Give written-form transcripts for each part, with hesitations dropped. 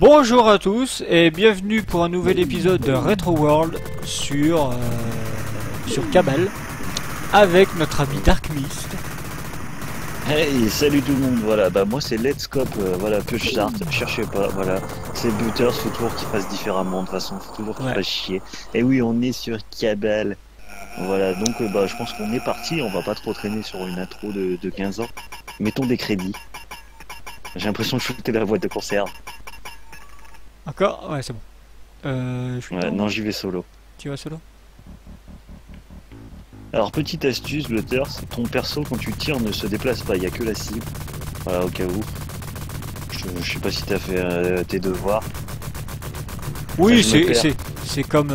Bonjour à tous et bienvenue pour un nouvel épisode de Retro World sur Cabal avec notre ami Dark Mist. Hey, salut tout le monde, voilà, bah moi c'est Let's Cop, voilà, peu chart, cherchez pas, voilà, c'est Butters, faut toujours qu'il fasse différemment, de toute façon, faut toujours qu'il fasse chier. Et oui, on est sur Cabal, voilà, donc bah je pense qu'on est parti, on va pas trop traîner sur une intro de 15 ans, mettons des crédits. J'ai l'impression de shooter la boîte de conserve. Encore? Ouais, c'est bon. Ouais, non, j'y vais solo. Tu vas solo? Alors, petite astuce, Butters, ton perso, quand tu tires, ne se déplace pas, il n'y a que la cible. Voilà, au cas où. Je sais pas si t'as fait tes devoirs. Oui, c'est comme...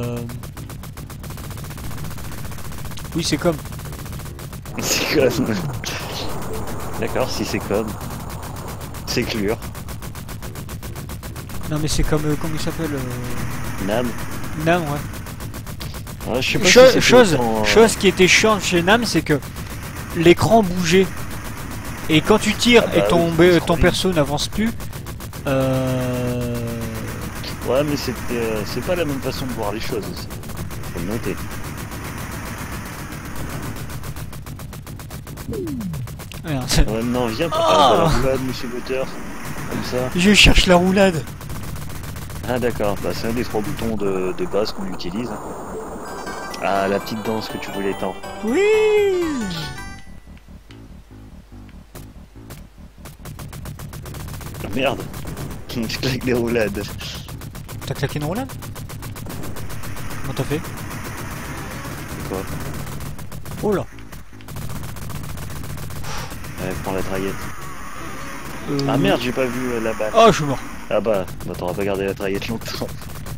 Oui, c'est comme... C'est comme... D'accord, si c'est comme... C'est clair. Non mais c'est comme... comment il s'appelle Nam. Nam, ouais. Ouais, je sais pas si chose qui était chiante chez Nam, c'est que l'écran bougeait. Et quand tu tires et ton perso n'avance plus... Ouais, mais c'est pas la même façon de voir les choses aussi. Faut le noter. Ouais, non, viens pour faire de la roulade, monsieur Butters. Comme ça. Je cherche la roulade. Ah d'accord, bah, c'est un des 3 boutons de base qu'on utilise. Ah, la petite danse que tu voulais tant. Oui. Oh, merde. Je claque les roulades. T'as claqué une roulade? Comment t'as fait? Quoi? Oh là. Ouais, prends la traillette. Ah merde, j'ai pas vu la balle. Oh, je suis mort. Ah bah t'auras pas gardé la traillette longtemps.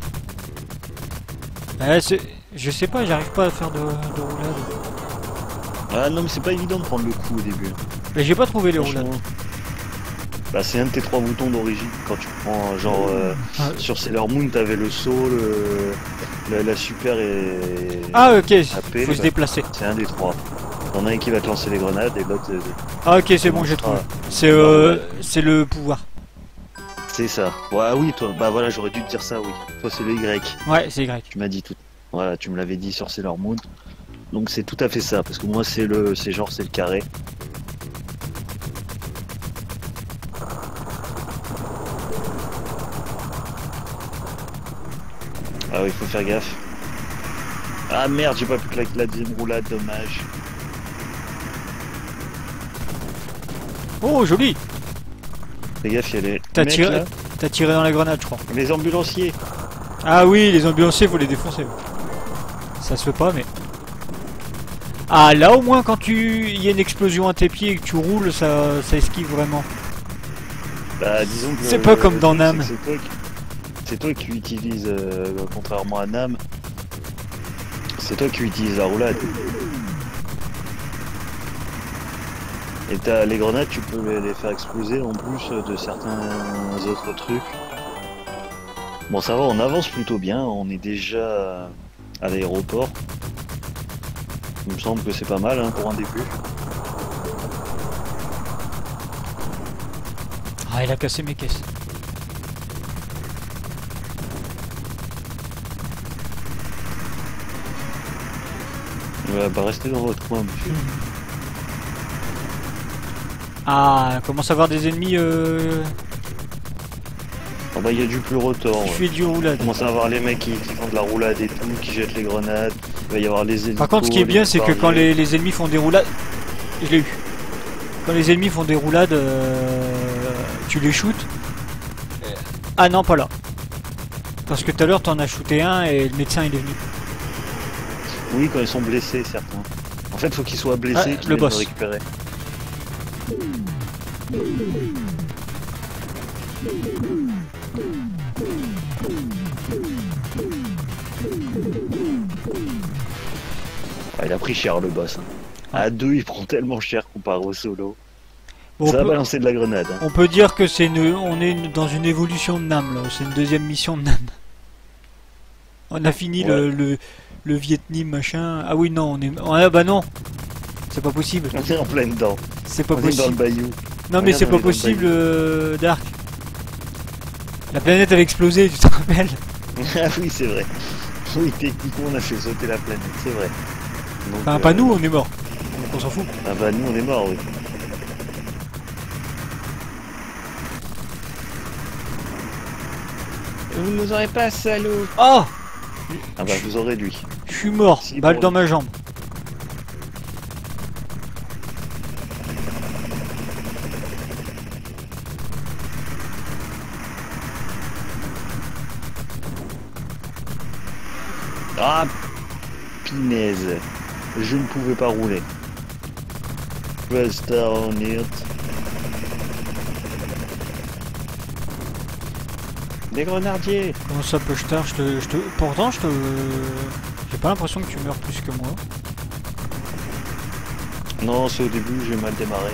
Je sais pas, j'arrive pas à faire de roulade. Ah non, mais c'est pas évident de prendre le coup au début. Mais j'ai pas trouvé les roulades. Bah c'est un de tes 3 boutons d'origine. Quand tu prends genre sur Sailor Moon, t'avais le saut, la super et... Ah ok, AP, faut se déplacer. C'est un des 3. T'en as un qui va te lancer les grenades et l'autre... Ah ok, c'est bon, j'ai trouvé. C'est le pouvoir. C'est ça. Ouais, oui, toi, bah voilà, j'aurais dû te dire ça, oui. Toi, c'est le Y. Ouais, c'est Y. Tu m'as dit tout. Voilà, tu me l'avais dit sur Sailor Moon. Donc c'est tout à fait ça, parce que moi, c'est genre, c'est le carré. Ah oui, il faut faire gaffe. Ah merde, j'ai pas pu claquer la deuxième roulade, dommage. Oh, joli. Fais gaffe, il y a les... T'as tiré dans la grenade, je crois. Les ambulanciers. Ah oui, les ambulanciers, faut les défoncer. Ça se fait pas, mais... Ah, là au moins, quand il y a une explosion à tes pieds et que tu roules, ça esquive vraiment. Bah, disons que... C'est pas comme dans Nam. C'est toi qui utilises, contrairement à Nam, c'est toi qui utilises la roulade. Et t'as les grenades, tu peux les faire exploser en plus de certains autres trucs. Bon, ça va, on avance plutôt bien, on est déjà à l'aéroport. Il me semble que c'est pas mal hein, pour un début. Ah, il a cassé mes caisses. Bah restez dans votre coin, monsieur. Ah, on commence à avoir des ennemis Ah bah il y a du plus rotor. Qui fait du roulade. On commence à avoir les mecs qui font de la roulade et tout, qui jettent les grenades. Il va y avoir les hélicos. Par contre, ce qui est bien, c'est que quand les ennemis font des roulades... Je l'ai eu. Quand les ennemis font des roulades, tu les shootes. Ah non, pas là. Parce que tout à l'heure, t'en as shooté un et le médecin, il est venu. Oui, quand ils sont blessés, certains. En fait, faut qu'ils soient blessés, qu'ils viennent le récupérer. Ah, il a pris cher le boss. Hein. À 2, il prend tellement cher comparé au solo. Ça va balancer de la grenade. Hein. On peut dire que on est dans une évolution de Nam là. C'est une deuxième mission de Nam. On a fini le Vietnam machin. Ah oui non, on est... Ah bah non. C'est pas possible. On est en plein dedans. C'est pas on possible. est dans le bayou. Non mais c'est pas possible, Dark. La planète avait explosé, tu te rappelles? Ah oui, c'est vrai. Oui, techniquement, on a fait sauter la planète, c'est vrai. Donc, Enfin, pas nous, on est morts. Donc on s'en fout. Ah bah nous, on est morts, oui. Vous nous aurez pas, salaud. Oh! Ah bah vous aurez lui. Je suis mort, Si, balle bon. dans ma jambe. Ah, pinaise. Je ne pouvais pas rouler. Press down it. Des grenardiers. Comment ça peut tard, pourtant j'ai pas l'impression que tu meurs plus que moi. Non, c'est au début, j'ai mal démarré.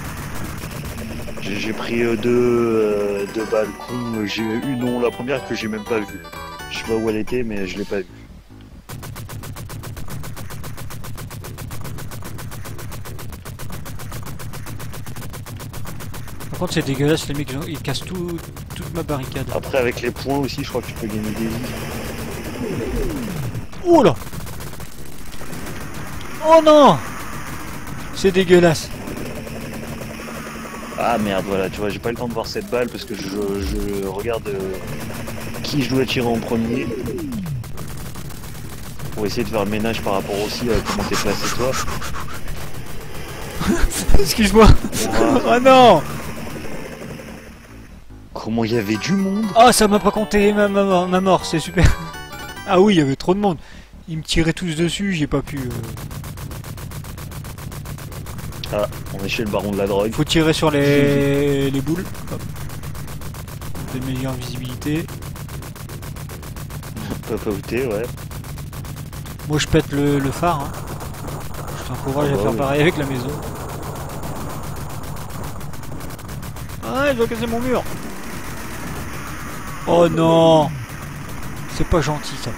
J'ai pris deux balles con. J'ai eu non, la première que j'ai même pas vue. Je sais pas où elle était, mais je l'ai pas vue. Par contre c'est dégueulasse, les mecs ils cassent toute ma barricade. Après, avec les points aussi, je crois que tu peux gagner des vies. Oh là! Oh non! C'est dégueulasse. Ah merde, voilà, tu vois, j'ai pas eu le temps de voir cette balle parce que je regarde qui je dois tirer en premier. Pour essayer de faire le ménage par rapport aussi à comment t'es placé toi. Excuse-moi. Voilà. Oh non! Comment il y avait du monde. Oh, ça m'a pas compté ma mort, c'est super. Ah oui, il y avait trop de monde. Ils me tiraient tous dessus, j'ai pas pu. Ah, on est chez le baron de la drogue. Faut tirer sur les boules. Hop. De meilleure visibilité. Papa outé, ouais. Moi je pète le phare. Hein. Je t'encourage Ah à bah faire oui. pareil avec la maison. Ah, ils ont cassé mon mur. Oh non! C'est pas gentil ça.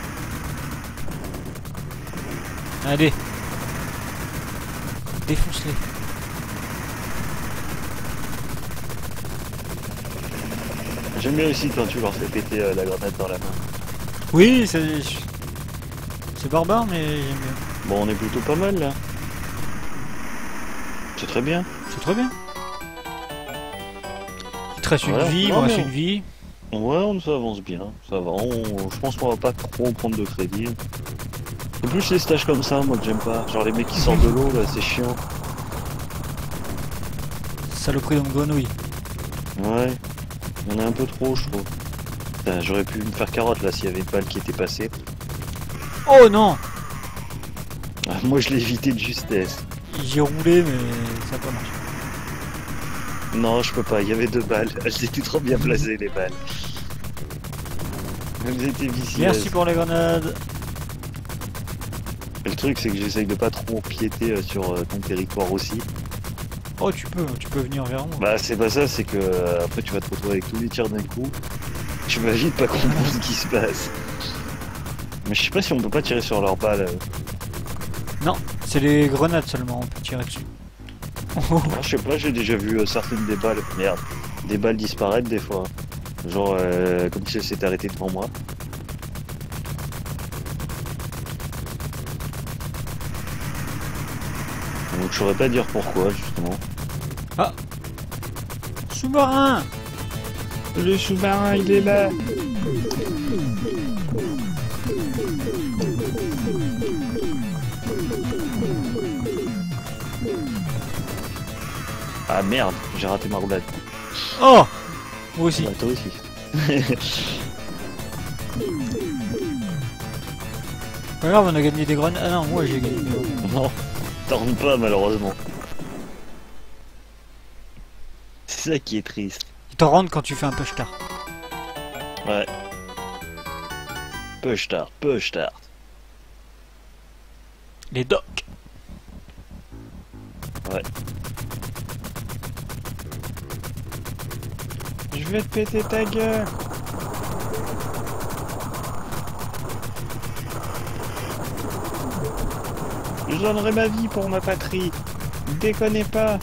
Allez. Défonce-les. J'aime bien aussi quand tu leur fais péter la grenade dans la main. Oui, c'est barbare, mais j'aime bien. Bon, on est plutôt pas mal là. C'est très bien. C'est très bien. Il te reste Voilà. une vie, il me Non, reste mais une vie. Ouais, on s'avance bien. Ça va. Je pense qu'on va pas trop prendre de crédit. C'est plus les stages comme ça, moi que j'aime pas. Genre les mecs qui sortent de l'eau là, c'est chiant. Saloperie de grenouille. Ouais. Il y en a un peu trop, je trouve. Putain, j'aurais pu me faire carotte là s'il y avait une balle qui était passée. Oh non! Ah, moi je l'ai évité de justesse. J'ai roulé, mais ça a pas marché. Non, je peux pas, il y avait deux balles. Elles étaient trop bien placées les balles. Elles étaient vicieuses. Merci pour les grenades. Et le truc c'est que j'essaye de pas trop empiéter sur ton territoire aussi. Oh, tu peux venir vers moi. Bah c'est pas ça, c'est que après tu vas te retrouver avec tous les tirs d'un coup. Tu vas vite pas comprendre ce qui se passe. Mais je sais pas si on peut pas tirer sur leurs balles. Non, c'est les grenades seulement, on peut tirer dessus. Ah, je sais pas, j'ai déjà vu certaines des balles. Merde. Des balles disparaître des fois. Genre comme si elles s'étaient arrêtées devant moi. Donc je saurais pas dire pourquoi justement. Ah! Sous-marin! Le sous-marin il est là. Ah merde, j'ai raté ma roulade. Oh! Moi aussi. Bah, toi aussi. Pas grave, on a gagné des grenades. Ah non, moi j'ai gagné des grenades. Non, t'en rends pas malheureusement. C'est ça qui est triste. Ils t'en rendent quand tu fais un push car. Ouais. Push start, push start. Les docks. Ouais. Je vais te péter ta gueule. Je donnerai ma vie pour ma patrie. Déconnez pas.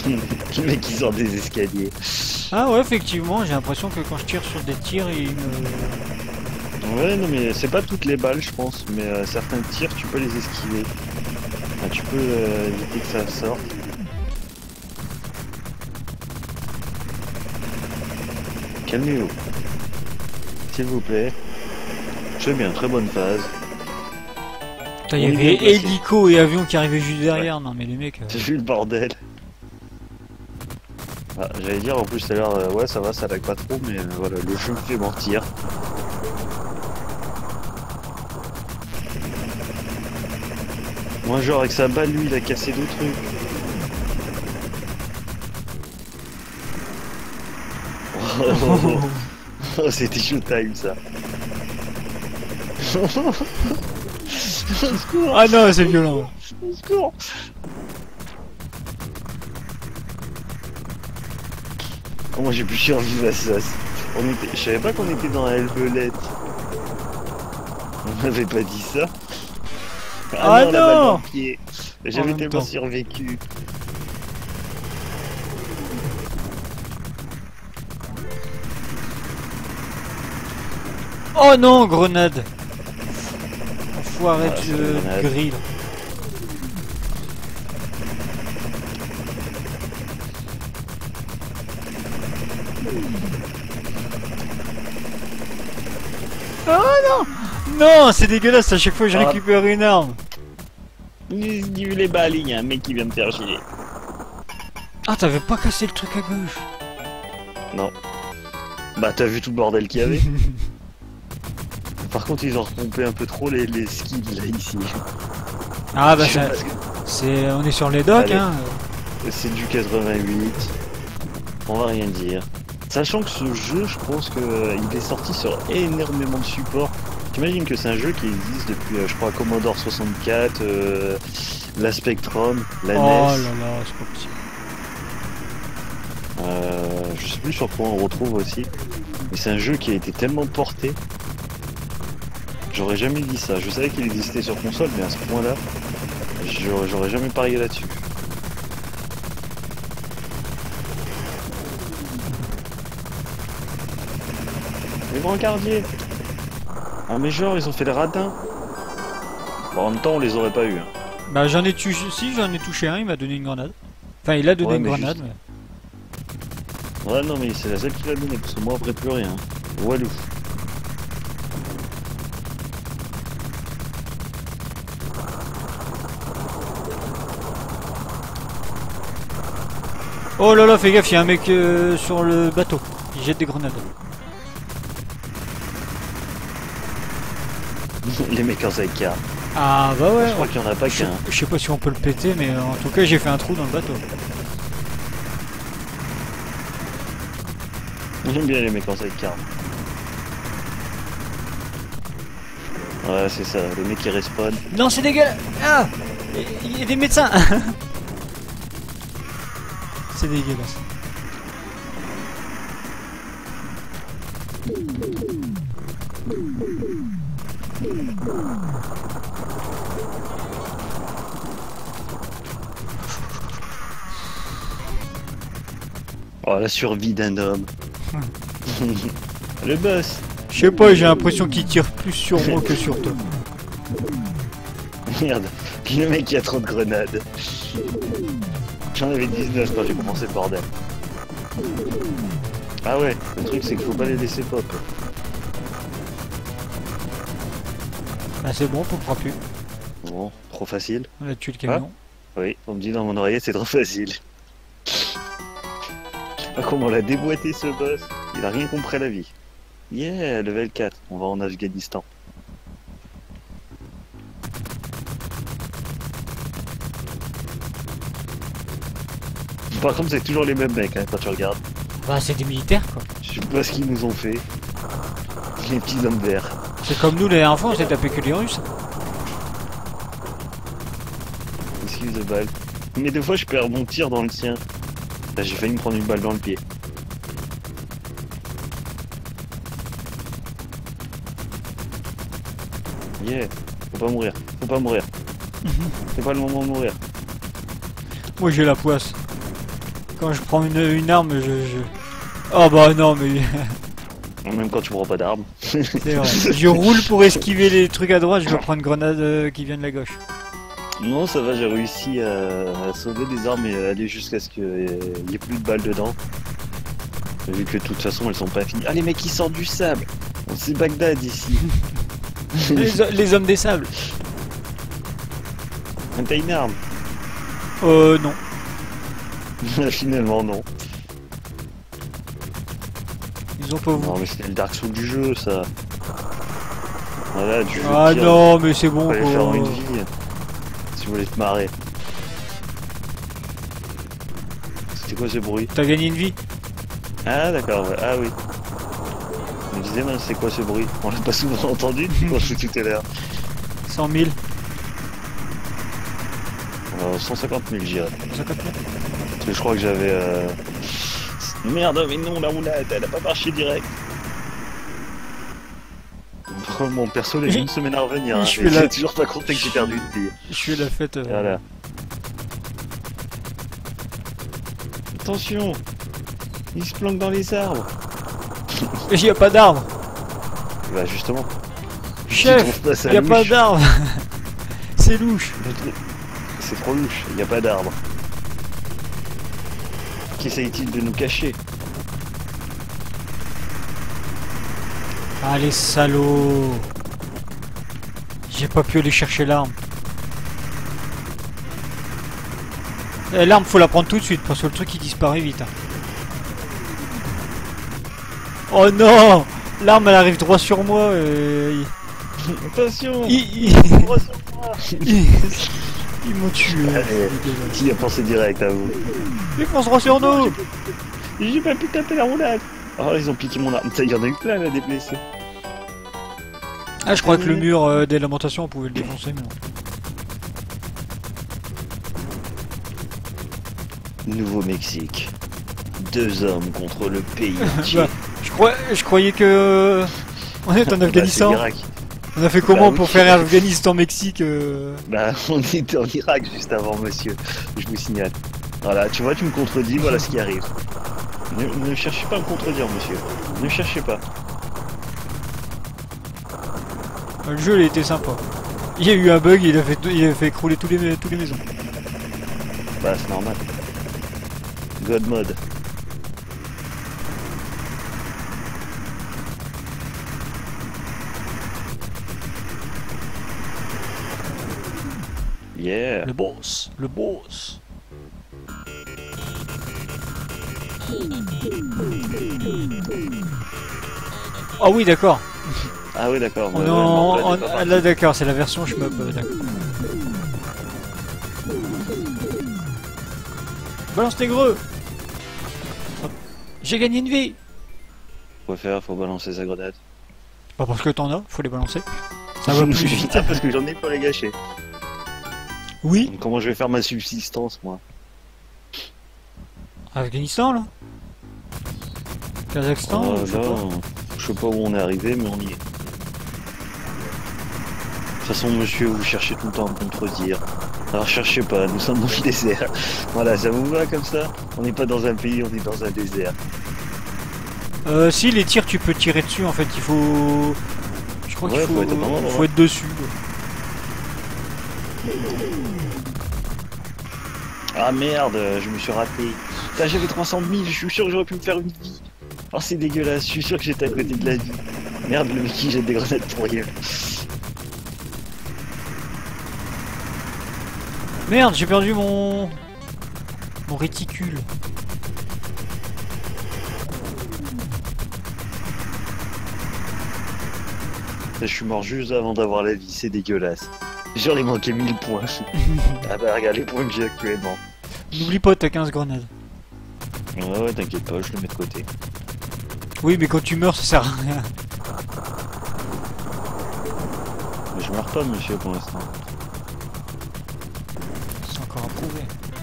Le mec qui sort des escaliers. Ah ouais, effectivement, j'ai l'impression que quand je tire sur des tirs, il me... Ouais, non mais c'est pas toutes les balles je pense, mais certains tirs tu peux les esquiver. Enfin, tu peux éviter que ça sorte. Calmez-vous. S'il vous plaît. Je vais bien, très bonne phase. Putain, il y avait hélico et avion qui arrivaient juste derrière, Ouais. non mais les mecs... J'ai vu le bordel. Ah, j'allais dire en plus tout à l'heure, ouais ça va, ça lag pas trop, mais voilà, le jeu me fait mentir. Moi genre avec sa balle lui il a cassé deux trucs. Oh, c'était showtime ça. Ah non, c'est violent. Au secours. Comment j'ai pu survivre à ça? Je savais pas qu'on était dans la helvelette. On m'avait pas dit ça. Ah non, la balle dans non. le pied. J'avais même tellement temps. survécu. Oh non, grenade. Enfoiré Ah, c'est de une grenade. grille. Oh non. Non, c'est dégueulasse, à chaque fois que je Ah. récupère une arme. Esquive les balles, il y a un mec qui vient me faire chier. Ah, t'avais pas cassé le truc à gauche. Non. Bah t'as vu tout le bordel qu'il y avait. Par contre ils ont repompé un peu trop les skills là ici. Ah bah Je sais ça, pas ce que- c'est, on est sur les docks, Allez. hein. C'est du 88. On va rien dire. Sachant que ce jeu, je pense que il est sorti sur énormément de supports. T'imagines que c'est un jeu qui existe depuis, je crois, Commodore 64, la Spectrum, la Oh NES. là là, c'est pas possible. Je sais plus sur quoi on le retrouve aussi. Mais c'est un jeu qui a été tellement porté. J'aurais jamais dit ça. Je savais qu'il existait sur console, mais à ce point-là, j'aurais jamais parié là-dessus. Les brancardiers. Ah mais genre ils ont fait le radin. Bon, en même temps on les aurait pas eu. Hein. Bah j'en ai touché, si j'en ai touché un, il m'a donné une grenade. Enfin il a donné Ouais, une mais grenade, juste- mais... Ouais non mais c'est la seule qui l'a donné parce que moi après plus rien. Walou. Oh là là, fais gaffe, il y a un mec sur le bateau. Il jette des grenades. Les mecs en sidecar. Ah bah ouais, Je crois qu'il y en a pas qu'un. je sais pas si on peut le péter, mais en tout cas j'ai fait un trou dans le bateau. J'aime bien les mecs en sidecar. Ouais c'est ça, le mec qui respawn. Non c'est dégueulasse. Ah, il y a des médecins. C'est dégueulasse. Oh la survie d'un homme. Le boss. Je sais pas, j'ai l'impression qu'il tire plus sur moi que sur toi. Merde, le mec qui a trop de grenades. J'en avais 19 quand j'ai commencé le bordel. Ah ouais, le truc c'est qu'il faut pas les laisser pop. Ah c'est bon, on comprend plus. Bon, trop facile. On a tué le camion. Oui, on me dit dans mon oreiller c'est trop facile. Ah, comment on l'a déboîté ce boss. Il a rien compris à la vie. Yeah, level 4, on va en Afghanistan. Par contre c'est toujours les mêmes mecs hein, quand tu regardes. Bah c'est des militaires quoi. Je sais pas ce qu'ils nous ont fait. Les petits hommes verts. C'est comme nous les dernières fois, on s'est tapé que les Russes. Excuse de balle. Mais des fois je perds mon tir dans le sien. Là, j'ai failli me prendre une balle dans le pied. Yeah, faut pas mourir, faut pas mourir. C'est pas le moment de mourir. Moi j'ai la poisse. Quand je prends une arme, je... Oh bah non, mais... Même quand tu prends pas d'armes. C'est vrai. Je roule pour esquiver les trucs à droite, je vais prendre une grenade qui vient de la gauche. Non, ça va, j'ai réussi à sauver des armes et à aller jusqu'à ce qu'il y ait plus de balles dedans. Vu que de toute façon elles sont pas finies. Ah, les mecs ils sortent du sable. C'est Bagdad ici. Les hommes des sables. T'as une arme? Non. Finalement non. Ils ont pas Non voulu. mais c'était le Dark Souls du jeu ça. Voilà, du jeu Ah pire. non, mais c'est bon Fallait quoi. faire une vie. Si vous voulez te marrer. C'était quoi ce bruit? T'as gagné une vie? Ah d'accord, ouais. Ah oui. Je me disais, mais c'est quoi ce bruit? On l'a pas souvent entendu quand je suis tout à l'heure. 100 000. 150 000 j'irais. 150 000. Parce que je crois que j'avais... Merde, mais non, la roulade, elle a pas marché direct. Mon perso, il a mis une semaine à revenir. Hein, Je mais fais la- j'ai toujours pas compté que j'ai perdu une vie. Je fais la fête. Voilà. Attention, il se planque dans les arbres. Il y a pas d'arbre. Bah justement. Chef, il il y a pas d'arbre. C'est louche. C'est trop louche, il n'y a pas d'arbre. Qu'essaye-t-il de nous cacher? Ah les salauds. J'ai pas pu aller chercher l'arme. L'arme faut la prendre tout de suite parce que le truc il disparaît vite. Hein. Oh non. L'arme elle arrive droit sur moi. Attention, Ils m'ont tué. Allez, qui a pensé direct à vous? Ils foncent droit sur nous. J'ai pas pu taper la roulade. Oh, ils ont piqué mon arme. Il y en a eu plein là, des blessés. Ah je crois que le mur des lamentations on pouvait le défoncer mais non. Nouveau-Mexique. 2 hommes contre le pays entier. Bah, je croyais que on est en Afghanistan. Bah, On a fait comment oui. pour faire Afghanistan-Mexique bah, on était en Irak juste avant, monsieur. Je vous signale. Voilà, tu vois, tu me contredis, voilà ce qui arrive. Ne cherchez pas à me contredire, monsieur. Ne cherchez pas. Le jeu il a été sympa. Il y a eu un bug, il a fait écrouler toutes les maisons. Bah, c'est normal. God mode. Yeah. Le boss, le boss. Ah oui d'accord. Ah oui, d'accord. On Ouais, est ouais, non, là, t'es pas parti. là d'accord, c'est la version shmup, d'accord. Balance tes greux. Hop. J'ai gagné une vie. Faut faire, faut balancer sa grenade. Pas parce que t'en as, faut les balancer. Ça va plus vite. Ah, parce que j'en ai pour les gâcher. Oui. Donc, comment je vais faire ma subsistance, moi? Afghanistan là. Kazakhstan, je sais là, pas. je sais pas où on est arrivé, mais on y est. De toute façon, monsieur, vous cherchez tout le temps à me contredire. Alors cherchez pas, nous sommes dans le désert. Voilà, ça vous va comme ça? On n'est pas dans un pays, on est dans un désert. Si les tirs tu peux tirer dessus en fait, il faut... Je crois Ouais, qu'il faut être au bon endroit. faut être dessus. Ah merde, je me suis raté. Putain, j'avais 300 000, je suis sûr que j'aurais pu me faire une vie. Oh, c'est dégueulasse, je suis sûr que j'étais à côté de la vie. Merde, le mec qui jette des grenades pour rien. Merde, j'ai perdu mon réticule. Je suis mort juste avant d'avoir la vie, c'est dégueulasse. J'en ai manqué 1000 points. Ah bah regarde les points que j'ai actuellement. N'oublie pas, t'as 15 grenades. Ouais, t'inquiète pas, je le mets de côté. Oui, mais quand tu meurs, ça sert à rien. Mais je meurs pas, monsieur, pour l'instant. C'est encore à prouver.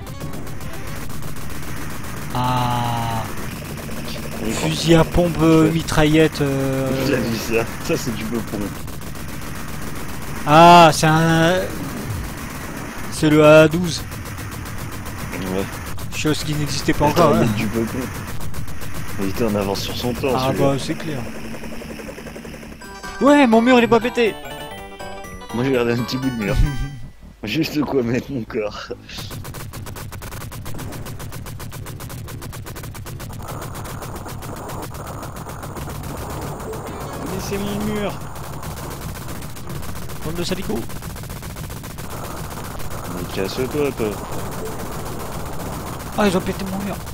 Ah, Oui, fusil à pompe, mitraillette. J'ai vu ça. Ça, c'est du beau pont. Ah, c'est un... C'est le A12. Ouais. Chose qui n'existait pas encore. Hein. Du peupon. Il était en avance sur son temps. Ah bah c'est clair. Ouais, mon mur il est pas pété. Moi j'ai regardé un petit bout de mur. Juste de quoi mettre mon corps. Laissez mon mur. Bande de salicots. Mais casse-toi, toi. Ah, ils ont pété mon mur.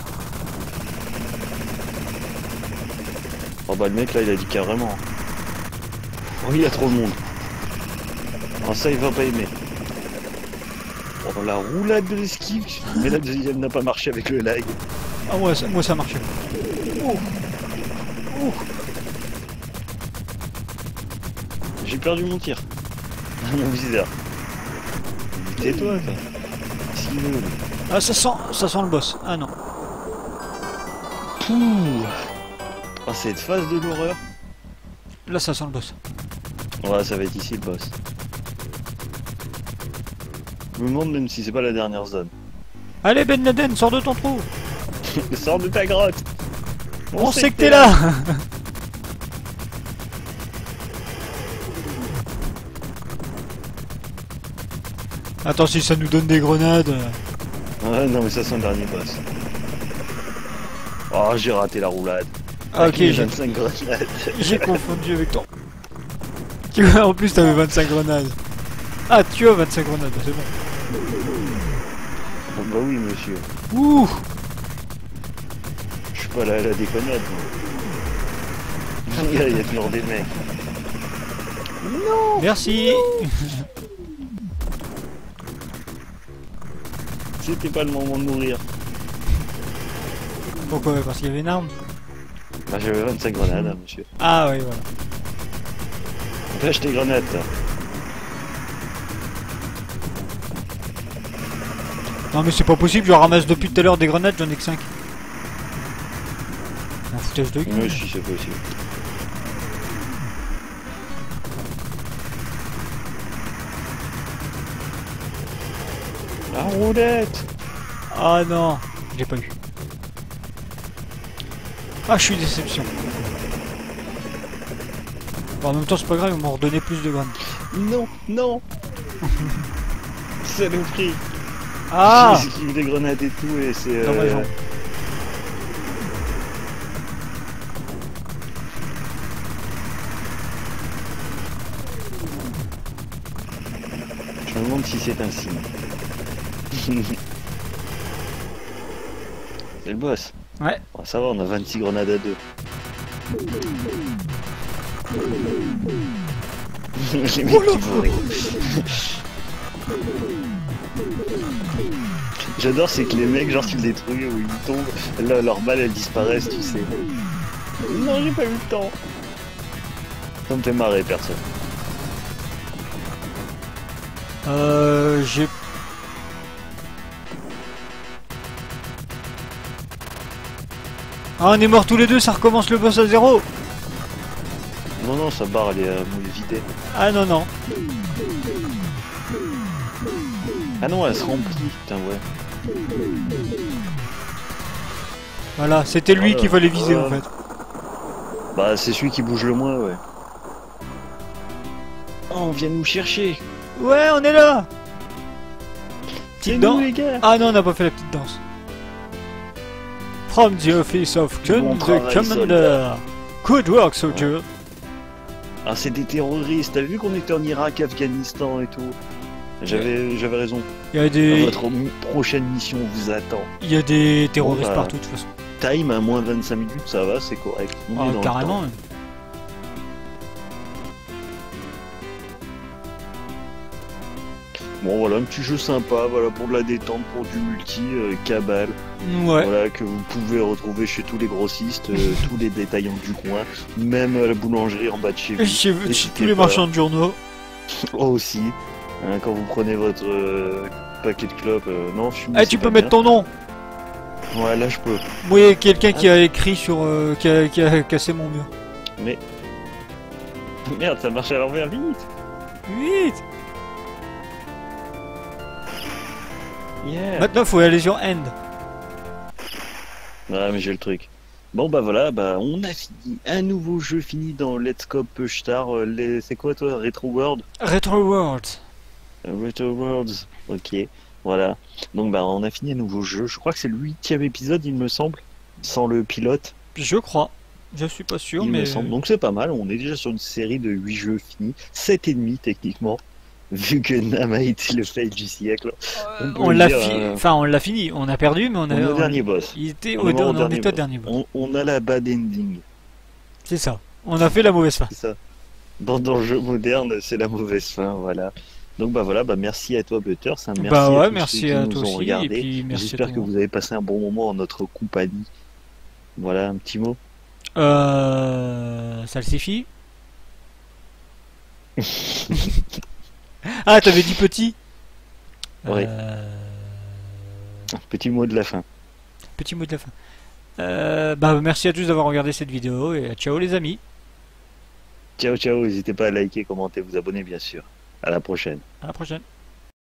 Oh bah le mec là il a dit carrément. Oh il y a trop de monde. Oh ça il va pas aimer. Oh la roulade de l'esquive. Mais la deuxième n'a pas marché avec le lag. Ah ouais, moi ça marchait. Oh. Oh. J'ai perdu mon tir. Mon viseur. Tais-toi toi. Qu'est-ce qu'il veut lui? Ah ça sent le boss. Ah non. Pouh. Oh cette phase de l'horreur. Là ça sent le boss. Ouais ça va être ici le boss. Je me demande même si c'est pas la dernière zone. Allez Ben Laden, sors de ton trou. Sors de ta grotte. On sait que t'es là. Attends, si ça nous donne des grenades. Ah non mais ça c'est un dernier boss. Oh j'ai raté la roulade. Ah ok, j'ai 25 grenades. J'ai confondu avec toi. En plus t'avais 25 grenades. Ah tu as 25 grenades, c'est bon. Oh, bah oui monsieur. Ouh. Je suis pas là à la déconnade. Il y a toujours des mecs. Non. Merci. C'était pas le moment de mourir. Pourquoi? Parce qu'il y avait une arme. Bah j'avais 25 grenades hein, monsieur. Ah oui voilà. Lâche tes grenades toi. Non mais c'est pas possible, je ramasse depuis tout à l'heure des grenades, j'en ai que 5. Un foutage de gueule. Moi si c'est possible. La roulette. Ah non, j'ai pas eu. Ah je suis déception. Bon, en même temps c'est pas grave, ils m'ont redonné plus de grenades. Non, non. Saloperie. Ah. J'ai esquivé des grenades et tout et c'est... Dans ma jambe. Je me demande si c'est un signe. C'est le boss. Ouais. Bon, ça va, on a 26 grenades à 2. Les mecs qui bourrent. J'adore, c'est que les mecs, genre tu le détruis ou ils tombent, là, leurs balles elles disparaissent, tu sais. Non, j'ai pas eu le temps. Ça me fait marrer, personne. J'ai... Ah on est morts tous les deux, ça recommence le boss à 0. Non, non, sa barre elle est vidée. Ah non non. Ah non, elle se remplit, putain, ouais. Voilà, c'était lui qu'il fallait viser en fait. Bah c'est celui qui bouge le moins, ouais. Oh, on vient nous chercher. Ouais, on est là. C'est Petite nous danse. les gars. Ah non, on n'a pas fait la petite danse. From the office of Bon the travail, commander. soldat. Good work, soldier. Ah c'est des terroristes, t'as vu qu'on était en Irak, Afghanistan et tout. J'avais raison. Il y a des... Votre prochaine mission vous attend. Il y a des terroristes Bon, bah, partout de toute façon. Time à moins 25 minutes, ça va, c'est correct. On est Ah, dans le carrément. temps. Même. Bon voilà, un petit jeu sympa, voilà, pour de la détente, pour du multi, cabale. Ouais. Voilà, que vous pouvez retrouver chez tous les grossistes, tous les détaillants du coin, même à la boulangerie en bas de chez vous. Chez N'hésitez tous les pas. marchands de journaux. Oh, aussi, hein, quand vous prenez votre paquet de clopes, non, fumer, Ah, c'est tu pas peux mettre bien. ton nom. Ouais, là je peux. Moi, il y a quelqu'un qui a écrit sur... qui a cassé mon mur. Mais... Merde, ça marche à l'envers, vite. Vite. Yeah. Maintenant, faut aller sur End. Ouais, mais j'ai le truc. Bon, bah voilà, bah on a fini. Un nouveau jeu fini dans Let's Go Star. C'est quoi, toi? Retro World? Retro World. Retro Worlds. Ok, voilà. Donc, bah, on a fini un nouveau jeu. Je crois que c'est le 8e épisode, il me semble. Sans le pilote, Je crois. Je suis pas sûr, il me mais semble. Donc, c'est pas mal. On est déjà sur une série de 8 jeux finis. 7 et demi, techniquement. Vu que Nam a été le fail du siècle. On peut on le l'a dire. enfin on l'a fini. On a perdu, mais On est au dernier boss. il était On est mort au on en dernier était au boss. dernier boss. On a la bad ending. C'est ça. On a fait la mauvaise fin. C'est ça. Dans le jeu moderne, c'est la mauvaise fin, voilà. Donc bah voilà, bah merci à toi Butters, hein, Bah merci à ouais, tous ceux merci qui à nous toi ont aussi, et regardés. puis merci à tout J'espère le que monde. vous avez passé un bon moment en notre compagnie. Voilà, un petit mot. Salsifis. Ah, t'avais dit petit. Oui, Euh, petit mot de la fin. Petit mot de la fin. Bah merci à tous d'avoir regardé cette vidéo et ciao les amis. Ciao ciao, n'hésitez pas à liker, commenter, vous abonner bien sûr. À la prochaine. À la prochaine.